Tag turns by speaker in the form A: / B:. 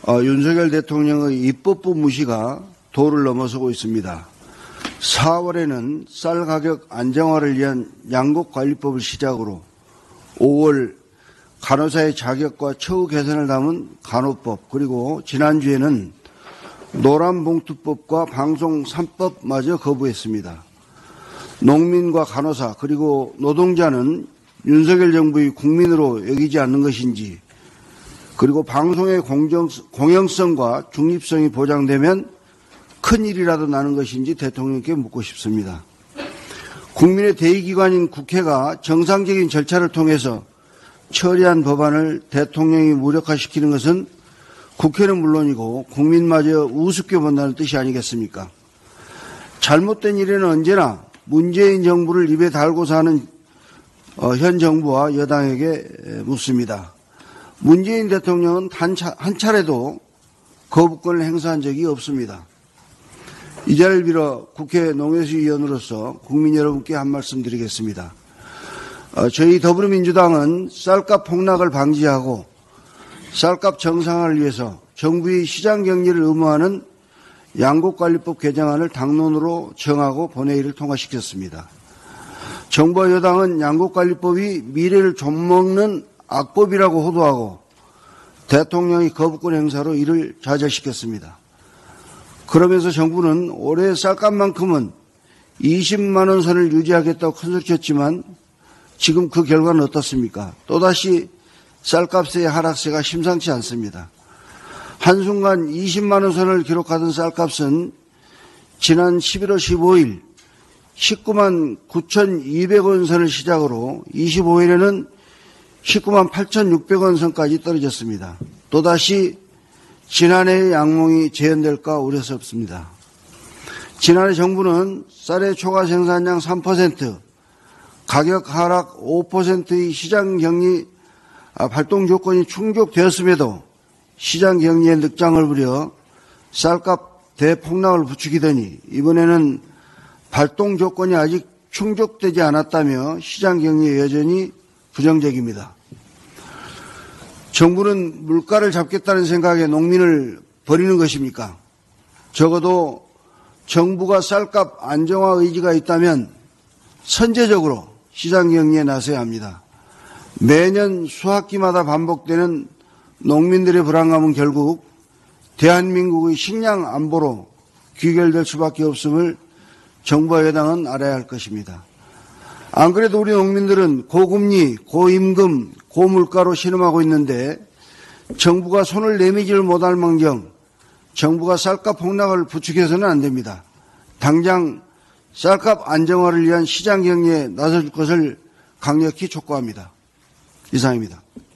A: 윤석열 대통령의 입법부 무시가 도를 넘어서고 있습니다. 4월에는 쌀 가격 안정화를 위한 양곡관리법을 시작으로 5월 간호사의 자격과 처우 개선을 담은 간호법, 그리고 지난주에는 노란봉투법과 방송 3법마저 거부했습니다. 농민과 간호사 그리고 노동자는 윤석열 정부의 국민으로 여기지 않는 것인지, 그리고 방송의 공영성과 중립성이 보장되면 큰일이라도 나는 것인지 대통령께 묻고 싶습니다. 국민의 대의기관인 국회가 정상적인 절차를 통해서 처리한 법안을 대통령이 무력화시키는 것은 국회는 물론이고 국민마저 우습게 본다는 뜻이 아니겠습니까? 잘못된 일에는 언제나 문재인 정부를 입에 달고 사는 현 정부와 여당에게 묻습니다. 문재인 대통령은 한 차례도 거부권을 행사한 적이 없습니다. 이 자리를 빌어 국회 농해수위원으로서 국민 여러분께 한 말씀 드리겠습니다. 저희 더불어민주당은 쌀값 폭락을 방지하고 쌀값 정상화를 위해서 정부의 시장 격리를 의무화하는 양곡관리법 개정안을 당론으로 정하고 본회의를 통과시켰습니다. 정부와 여당은 양곡관리법이 미래를 좀먹는 악법이라고 호도하고 대통령이 거부권 행사로 이를 좌절시켰습니다. 그러면서 정부는 올해 쌀값만큼은 20만 원 선을 유지하겠다고 큰소리쳤지만 지금 그 결과는 어떻습니까? 또다시 쌀값의 하락세가 심상치 않습니다. 한순간 20만 원 선을 기록하던 쌀값은 지난 11월 15일 19만 9,200원 선을 시작으로 25일에는 19만 8,600원 선까지 떨어졌습니다. 또다시 지난해의 양몽이 재현될까 우려스럽습니다. 지난해 정부는 쌀의 초과 생산량 3%, 가격 하락 5%의 시장 격리 발동 조건이 충족되었음에도 시장 격리에 늑장을 부려 쌀값 대폭락을 부추기더니 이번에는 발동 조건이 아직 충족되지 않았다며 시장 격리에 여전히 부정적입니다. 정부는 물가를 잡겠다는 생각에 농민을 버리는 것입니까? 적어도 정부가 쌀값 안정화 의지가 있다면 선제적으로 시장 격리에 나서야 합니다. 매년 수학기마다 반복되는 농민들의 불안감은 결국 대한민국의 식량 안보로 귀결될 수밖에 없음을 정부와 여당은 알아야 할 것입니다. 안 그래도 우리 농민들은 고금리, 고임금, 고물가로 신음하고 있는데 정부가 손을 내미지를 못할 망정 정부가 쌀값 폭락을 부추겨서는 안 됩니다. 당장 쌀값 안정화를 위한 시장 격리에 나설 것을 강력히 촉구합니다. 이상입니다.